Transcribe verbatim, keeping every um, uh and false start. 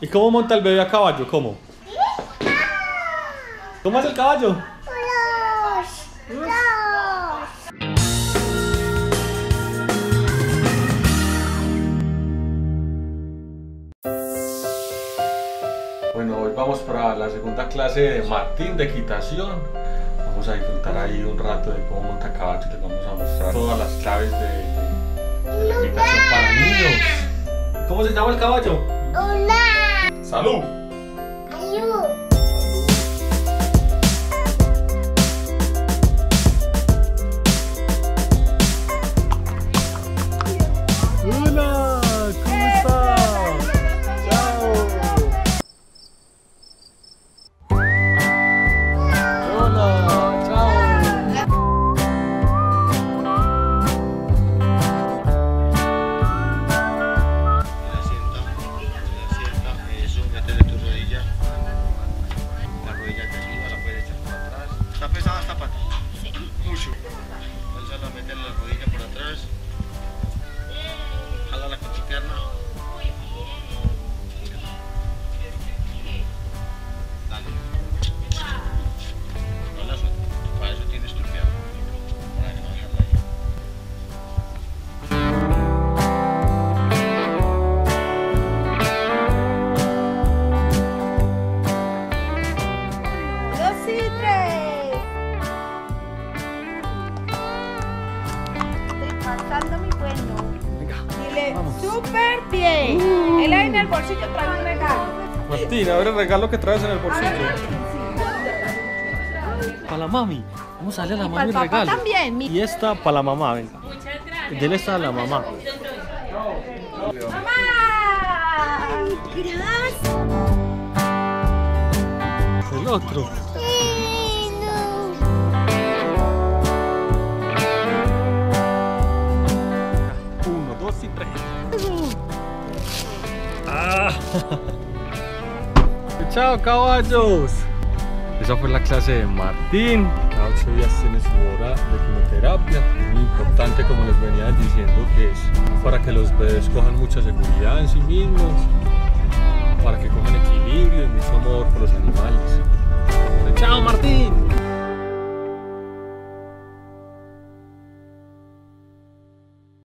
¿Y cómo monta el bebé a caballo? ¿Cómo? ¿Cómo es el caballo? Dos, dos. Bueno, hoy vamos para la segunda clase de Martín de equitación. Vamos a disfrutar ahí un rato de cómo monta caballo. Les vamos a mostrar todas las claves de, de, de la equitación para niños. ¿Cómo se llama el caballo? Una. ¡Salud! Ayú. ¡Hola! ¿Cómo estás? ¡Chao! ¡Hola! ¡Chao! Eso, métele tu rodilla. La rodilla te ayuda, la puedes echar por atrás. ¿Está pesada esta pata? Sí. Mucho. Álzala, métele la rodilla por atrás. Jálala con tu pierna. Mira. Dale. No la sueltes. Para eso tienes tu pierna. Para que no dejarla ahí. Dos y tres. Estoy pasando mi bueno. Venga. Dile, Vamos. súper bien. Él ahí en el bolsillo trae un regalo. Martín, a ver el regalo que traes en el A ver, bolsillo. Martín, Para la mami. Vamos a darle a la Y mami para el el papá regalo. también, mi- Y esta para la mamá, venga. Dele esta a la mamá. sí. ¡Mamá! Gracias. El otro. Uno, dos y tres. Ah. ¡Chao, caballos! Esa fue la clase de Martín. Cada ocho días tiene su hora de quimioterapia. Muy importante, como les venía diciendo, que es para que los bebés cojan mucha seguridad en sí mismos.